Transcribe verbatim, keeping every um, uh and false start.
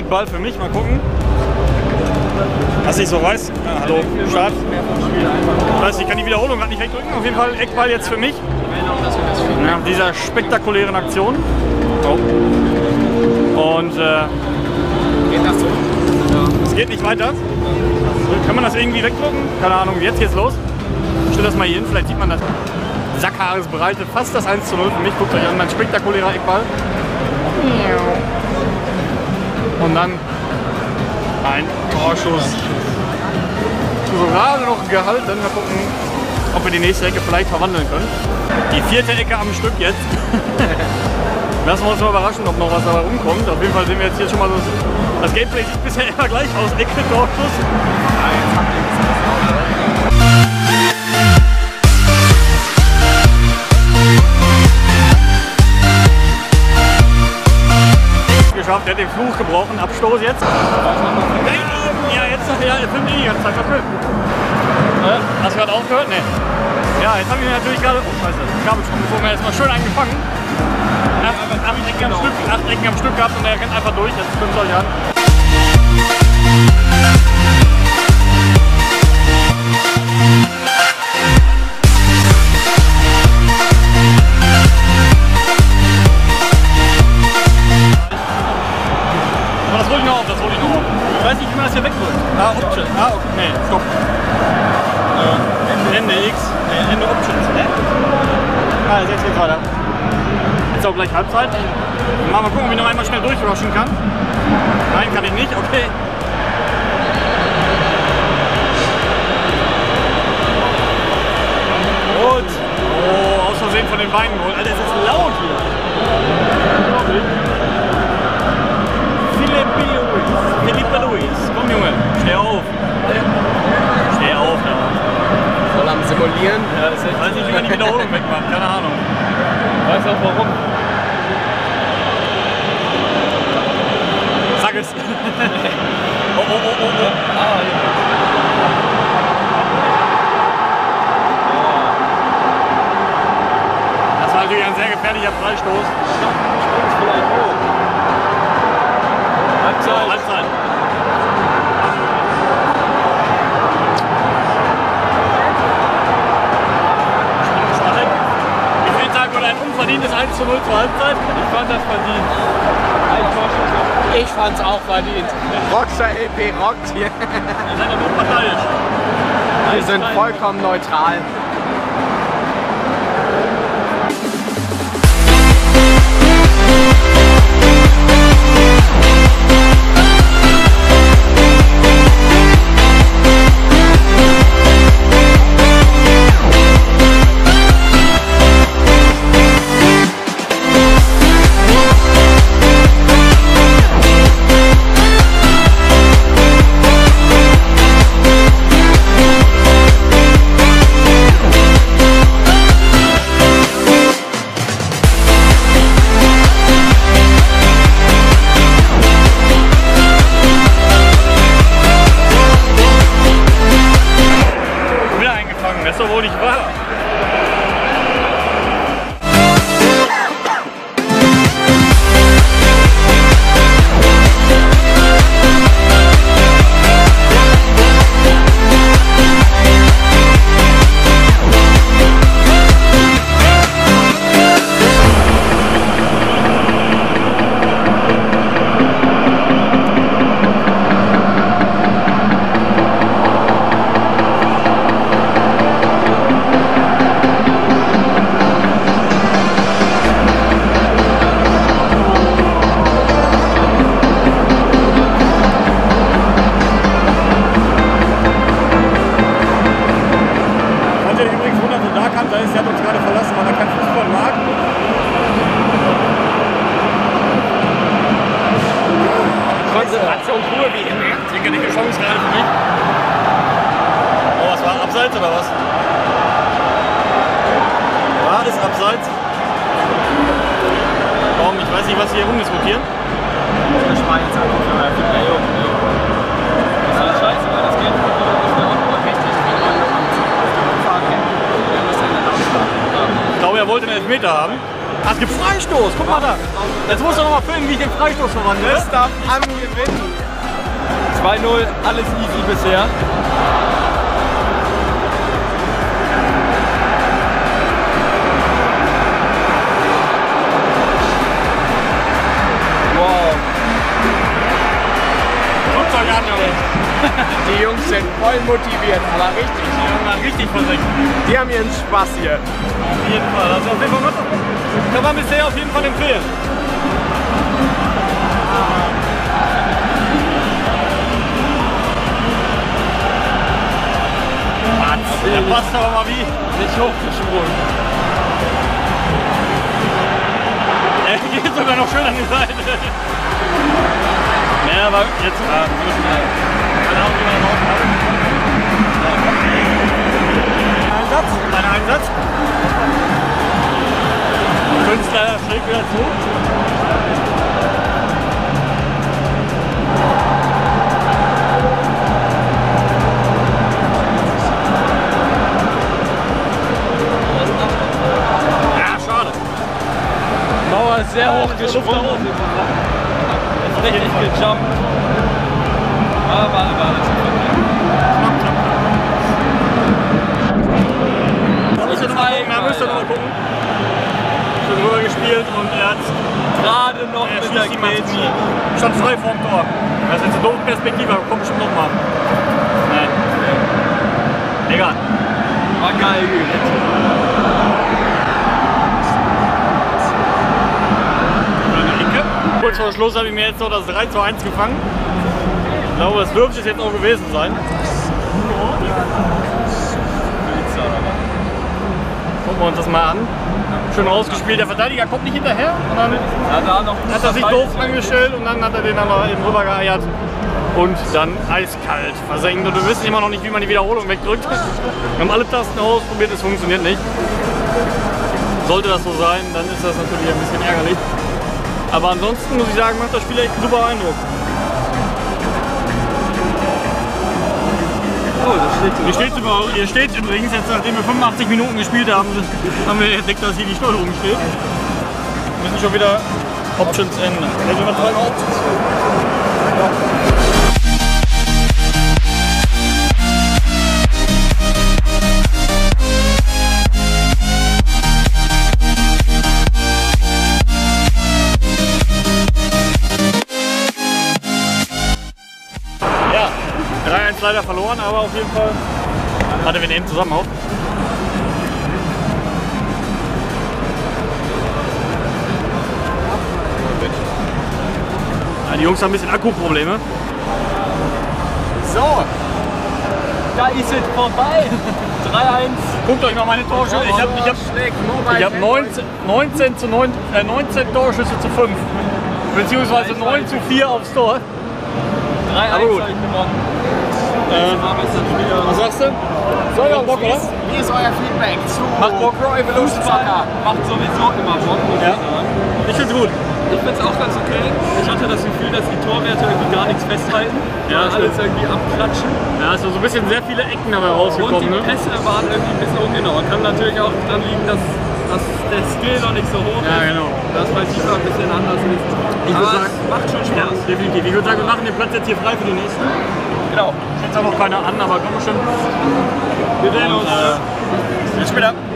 Eckball für mich, mal gucken. Was ich so weiß. Ja, hallo, Start. Ich weiß, ich kann die Wiederholung gerade nicht wegdrücken. Auf jeden Fall Eckball jetzt für mich. Nach dieser spektakulären Aktion. Oh. Und äh, geht das so? Es geht nicht weiter. Kann man das irgendwie wegdrücken? Keine Ahnung, jetzt geht's los. Ich stelle das mal hier hin, vielleicht sieht man das. Sackhaares bereitet fast das eins zu null für mich. Guckt euch an, ein spektakulärer Eckball. Und dann ein Torschuss. So gerade noch gehalten. Mal gucken, ob wir die nächste Ecke vielleicht verwandeln können. Die vierte Ecke am Stück jetzt. Lassen wir uns mal überraschen, ob noch was dabei rumkommt. Auf jeden Fall sehen wir jetzt hier schon mal so. Das Gameplay sieht bisher immer gleich aus. Ecke, Torschuss. Geschafft, der hat den Fluch gebrochen. Abstoß jetzt. Ja, jetzt ja, der Film die ganze Zeit verfilmt. Äh, hast du gerade aufgehört? Nee. Ja, jetzt habe ich mir natürlich gerade. Oh, scheiße. Gabelstrom gezogen. Er ist mal schön eingefangen. Acht, acht, Ecken am Stück, acht Ecken am Stück gehabt und er rennt einfach durch. Jetzt schwimmt es euch an. Aber das hole ich noch auf, das hole ich noch auf. Ich weiß nicht, wie man das hier wegdrückt. Ah, Option. Ah, okay. Nee, stopp. Äh, Ende X. Nee, Ende Options. Ne? Ah, jetzt geht's weiter. Jetzt auch gleich Halbzeit. Mal, mal gucken, ob ich noch einmal schnell durchrushen kann. Nein, kann ich nicht. Okay. Gut. Oh, aus Versehen von den Beinen geholt. Alter, es ist laut hier. Felipe Luis. Felipe Luis. Komm, Junge. Steh auf. Steh auf, ja. Voll am Simulieren. Ja, ist echt, ich weiß nicht, wie man die Wiederholung wegmacht. Keine Ahnung. Weiß auch warum. Sag es. Oh, oh, oh, oh, oh. Ah, ja. Das war natürlich ein sehr gefährlicher Freistoß. Halbzeit. So, Halbzeit. Wie viel Tag oder ein unverdientes eins zu null zur Halbzeit? Ich fand das verdient. Ich fand's auch verdient. Rockstar E P rockt hier. Ihr seid doch nur parteiisch. Wir sind vollkommen neutral. Obwohl ich war. Konzentration pur wie immer. Dicke, dicke Chance gerade für mich. Oh, was war? Abseits oder was? War das Abseits? Warum? Ich weiß nicht, was Sie hier rumdiskutieren. Das war jetzt einfach für mein Video. Das ist alles scheiße, weil das geht. Ich glaube, er wollte einen Elfmeter haben. Ah, es gibt Freistoß, guck mal da. Jetzt musst du noch mal filmen, wie ich den Freistoß verwandle. Gustav am Gewinn. zwei null, alles easy bisher. Wow. Guckt euch an, Junge. Die Jungs sind voll motiviert, aber richtig. Die haben mal richtig versenkt. Die haben ihren Spaß hier. Auf jeden Fall. Also auf jeden Fall kann man bisher auf jeden Fall empfehlen. Der passt aber mal wie. Nicht hochgesprungen. Er geht sogar noch schön an die Seite. Ja, aber jetzt. Ah, Einsatz. Ein Einsatz. Künstler schlägt wieder zu. Sehr hoch gesprungen. Ist richtig gejumpt. Aber war alles Da müsst ihr noch mal gucken. Da müsst ihr noch mal gucken. Schon rüber gespielt und er hat gerade noch er mit der Grätsche. Stand frei vorm Tor. Das ist jetzt eine doofe Perspektive, aber kommt bestimmt noch mal. Nein. Egal. War geil gerettet. Kurz vor Schluss habe ich mir jetzt noch das drei zu eins gefangen. Ich glaube, das dürfte es jetzt auch gewesen sein. Gucken wir uns das mal an. Schön rausgespielt. Der Verteidiger kommt nicht hinterher. Und dann ja, da noch hat er sich doof angestellt und dann hat er den dann noch eben rüber geeiert. Und dann eiskalt versenkt. Und wir wissen immer noch nicht, wie man die Wiederholung wegdrückt. Wir haben alle Tasten ausprobiert, es funktioniert nicht. Sollte das so sein, dann ist das natürlich ein bisschen ärgerlich. Aber ansonsten muss ich sagen, macht das Spiel echt einen super Eindruck. Oh, das steht hier steht über, hier steht übrigens, jetzt nachdem wir fünfundachtzig Minuten gespielt haben, haben wir entdeckt, dass hier die Steuerung steht. Wir müssen schon wieder Options ändern. Also wir drei Options. Ja. drei eins leider verloren, aber auf jeden Fall. Warte, wir nehmen zusammen auf. Ja, die Jungs haben ein bisschen Akkuprobleme. So, da ist es vorbei. drei eins. Guckt euch mal meine Torschüsse. Ich habe ich hab, ich hab neunzehn, neunzehn, zu neun, äh, neunzehn Torschüsse zu fünf. Beziehungsweise neun zu vier aufs Tor. drei eins habe ich gewonnen. Äh, was sagst du? So, Macht Bock, oder? Wie ist euer Feedback zu Macht Bock. Pro Evolution Soccer? Macht sowieso immer Bock, muss ja. ich sagen. Ich find's gut. Ich find's auch ganz okay. Ich hatte das Gefühl, dass die Torwerte irgendwie gar nichts festhalten. Ja, alles irgendwie abklatschen. Ja, es sind so ein bisschen sehr viele Ecken dabei Und rausgekommen. die ne? Pässe waren irgendwie ein bisschen ungenau. Kann natürlich auch daran liegen, dass, dass der Skill noch nicht so hoch ja, ist. Genau. Dass bei FIFA ein bisschen anders ist. Ich Aber sagen, es macht schon Spaß. Ja, definitiv. Ich würde sagen, wir machen den Platz jetzt hier frei für die nächsten. Genau. Jetzt auch noch keiner an, aber komm schon. Wir sehen uns. Äh, bis später.